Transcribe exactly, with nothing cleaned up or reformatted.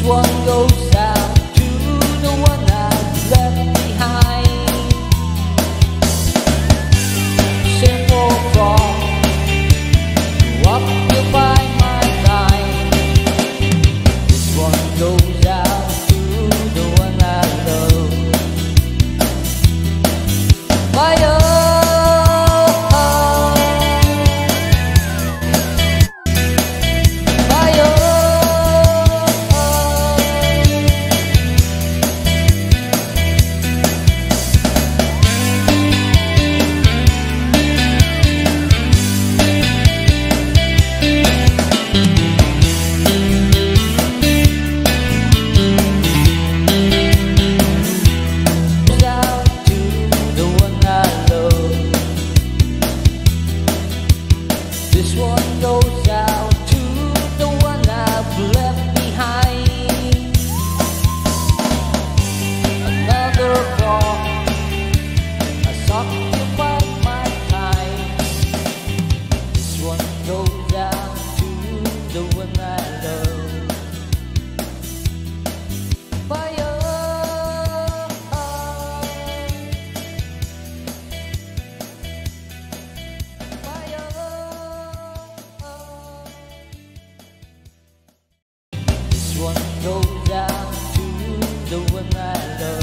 one goes out to the one I've left behind. Simple thought to occupy my time. This one goes out to the one I love. Fire. This one goes out to the one I've left behind. Another thought has occupied my time. This one goes out to the one I love. Fire. One goes out to the one I love.